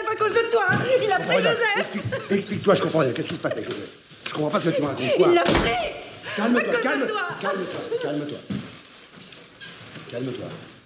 à cause de toi. Il a pris Joseph. Explique-toi, je comprends rien. Qu'est-ce qui se passe avec Joseph? Je comprends pas ce que tu me racontes. Quoi? Il l'a pris. Calme-toi, calme-toi. Calme-toi. Calme-toi. Calme-toi.